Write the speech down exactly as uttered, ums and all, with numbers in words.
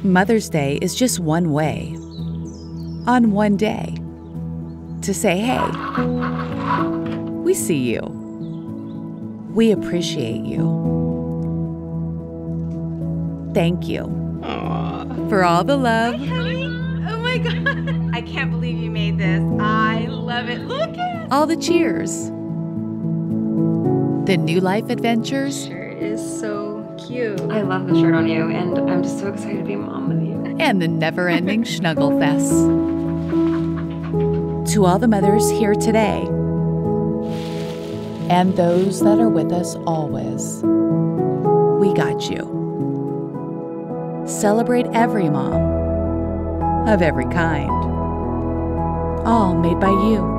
Mother's Day is just one way, on one day, to say, hey, we see you. We appreciate you. Thank you Aww. for all the love. Hi, honey. Oh my God. I can't believe you made this. I love it. Look at All the cheers. The new life adventures. shirt is so cute. I love the shirt on you, and I'm just so excited to be a mom with you. And the never-ending snuggle fest. To all the mothers here today, and those that are with us always, we got you. Celebrate every mom, of every kind, all made by you.